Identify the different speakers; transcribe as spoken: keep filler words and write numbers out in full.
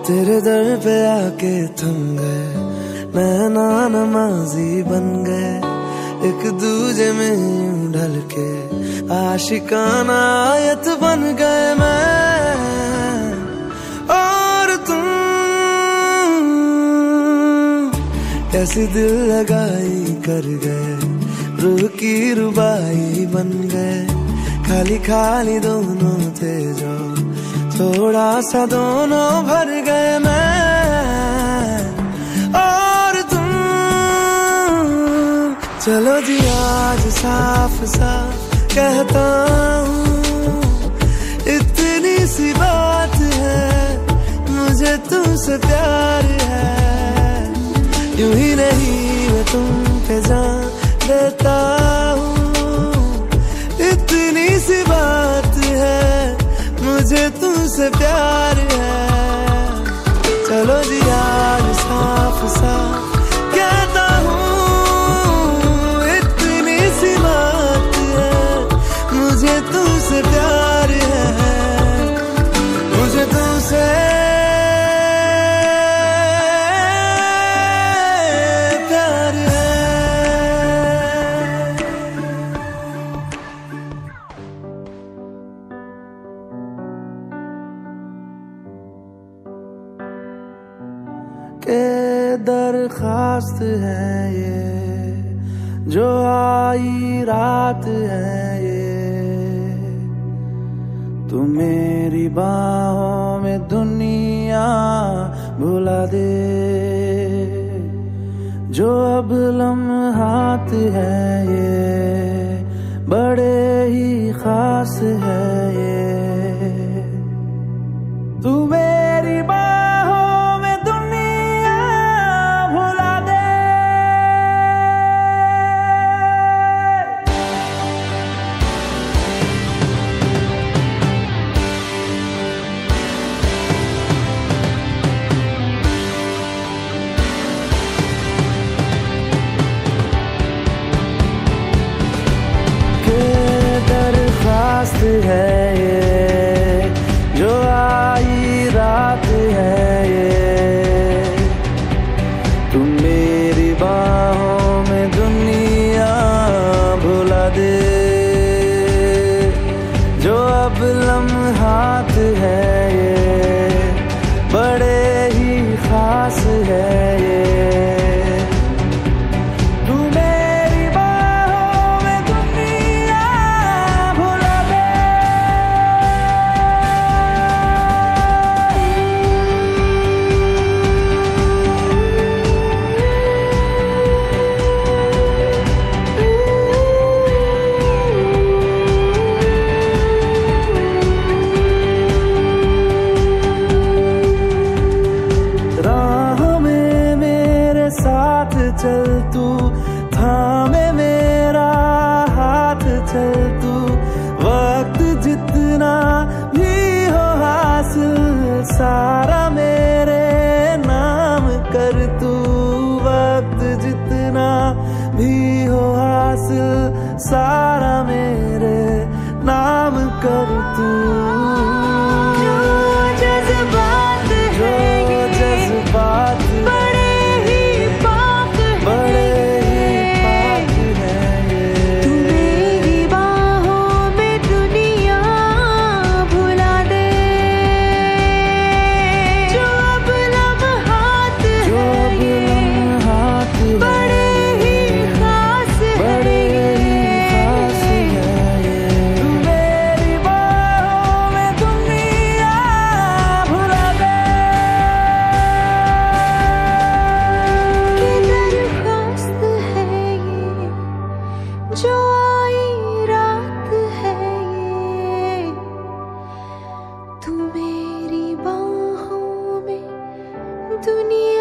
Speaker 1: तेरे दर पे आके थम गए, नैना नमाजी बन गए, एक दूजे में यूं ढल के आशिकाना आयत बन गए मैं और तुम। कैसी दिल लगाई कर गए, रूह की रुबाई बन गए, खाली खाली दोनों थे जो थोड़ा सा दोनों भर गए मैं और तुम। चलो जी आज साफ साफ कहता हूँ, इतनी सी बात है, मुझे तुमसे प्यार है। यूं ही नहीं मैं तुम पे जान देता हूँ, इतनी सी बात है, मुझे तुमसे प्यार है। चलो जी आज साफ साफ कहता हूँ, इतनी सी बात है, मुझे तुमसे प्यार है, मुझे तुमसे प्यार है। के दरखास्त है ये जो आई रात है ये, तू मेरी बाहों में दुनिया भुला दे। जो अब लम्हात है ये बड़े ही खास है ये, तू मेरी बाहों में दुनिया भुला दे। दरखास्त है ये जो आई रात है ये, तुम मेरी बाहों में दुनिया भुला दे। जो अब लम्हात है ये बड़े ही खास है ये, चल तू थामे मेरा हाथ, चल तू वक्त जितना भी हो हासिल सारा मेरे नाम कर तू। वक्त जितना भी हो हासिल सारा मेरे नाम कर तू। जज्बात है ये जज्बात जो आई रात है ये, तू मेरी बाहों में दुनिया